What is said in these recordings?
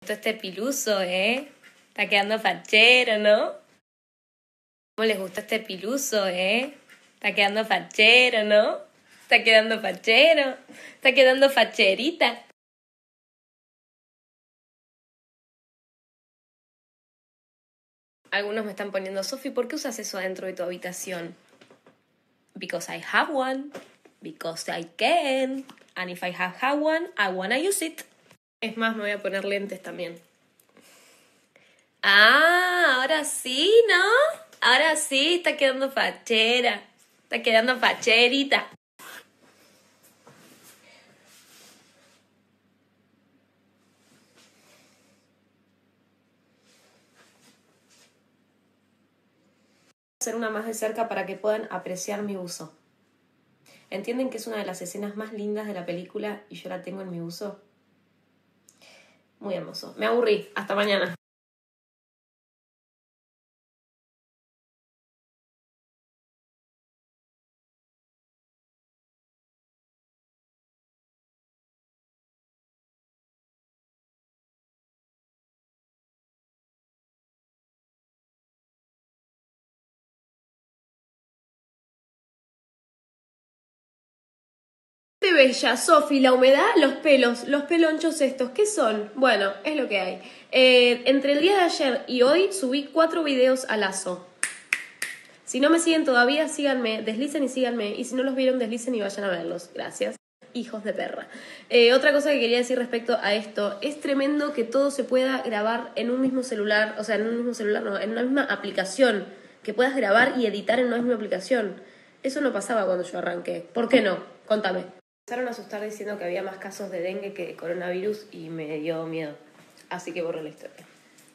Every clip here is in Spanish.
Este piluso, Está quedando fachero, ¿no? ¿Cómo les gustó este piluso, Está quedando fachero, ¿no? Está quedando fachero. Está quedando facherita. Algunos me están poniendo, Sofi, ¿por qué usas eso dentro de tu habitación? Because I have one. Because I can. And if I have one, I wanna use it. Es más, me voy a poner lentes también. Ah, ahora sí, ¿no? Ahora sí, está quedando fachera. Está quedando facherita. Hacer una más de cerca para que puedan apreciar mi buzo. ¿Entienden que es una de las escenas más lindas de la película y yo la tengo en mi buzo? Muy hermoso. Me aburrí. Hasta mañana. Bella, Sofi, la humedad, los pelonchos estos, ¿qué son? Bueno, es lo que hay. Entre el día de ayer y hoy subí 4 videos a lazo. Si no me siguen todavía, síganme, deslicen y síganme. Y si no los vieron, deslicen y vayan a verlos. Gracias. Hijos de perra. Otra cosa que quería decir respecto a esto, es tremendo que todo se pueda grabar en un mismo celular, o sea, en un mismo celular, no, en una misma aplicación, que puedas grabar y editar en una misma aplicación. Eso no pasaba cuando yo arranqué. ¿Por qué no? Contame. Empezaron a asustar diciendo que había más casos de dengue que de coronavirus y me dio miedo. Así que borré la historia.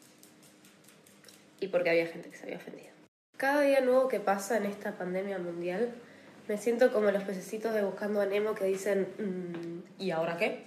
Y porque había gente que se había ofendido. Cada día nuevo que pasa en esta pandemia mundial, me siento como los pececitos de Buscando a Nemo que dicen, ¿y ahora qué?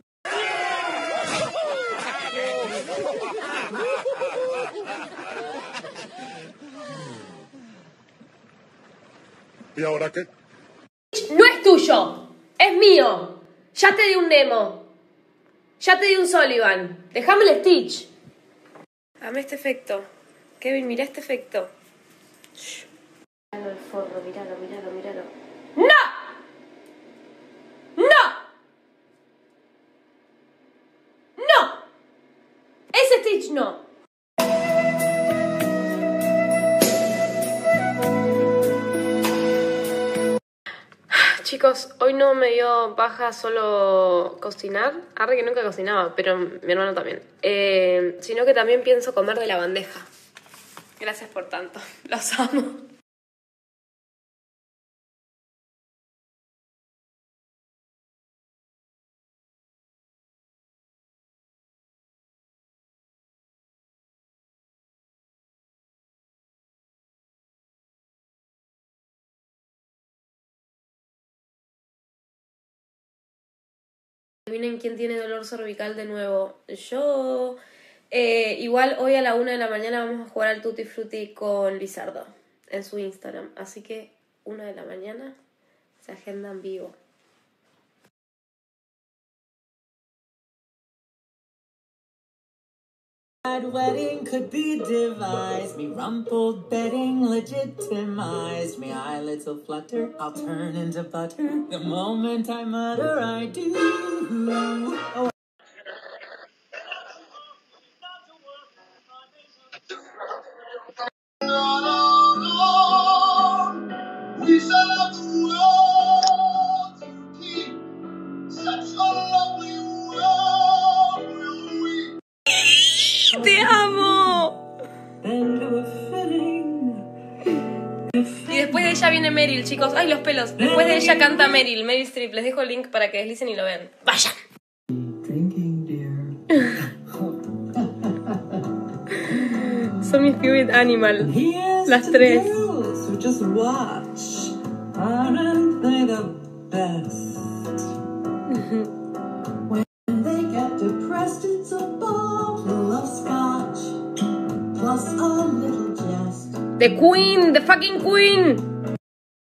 ¿Y ahora qué? ¡No es tuyo! ¡Es mío! Ya te di un Nemo. Ya te di un Sullivan. Déjame el Stitch. Amé este efecto. Kevin, mirá este efecto. Míralo el forro, míralo. ¡No! Ese Stitch no. Chicos, hoy no me dio paja solo cocinar. Arre que nunca cocinaba, pero mi hermano también. Sino que también pienso comer de la bandeja. Gracias por tanto. Los amo. Adivinen quién tiene dolor cervical de nuevo. Yo. Igual hoy a la 1 de la mañana vamos a jugar al Tutti Frutti con Lizardo en su Instagram. Así que 1 de la mañana se agenda en vivo. Wedding could be devised, me rumpled bedding legitimized, me eyelids will flutter, I'll turn into butter, the moment I mutter I do. Oh. We shall have the world to keep. Such a lovely world will we. ¡Te amo! Y después de ella viene Meryl, chicos. ¡Ay, los pelos! Después de ella canta Meryl Streep. Les dejo el link para que deslicen y lo vean. ¡Vayan! Son mis favorite animal. Las 3. So just watch. Aren't they the best? When they get depressed, it's a bottle of scotch plus a little jest. The Queen, the fucking Queen.